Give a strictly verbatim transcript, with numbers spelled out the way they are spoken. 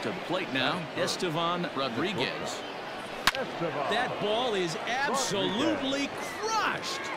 To the plate now, Estevan Rodriguez. That ball is absolutely crushed.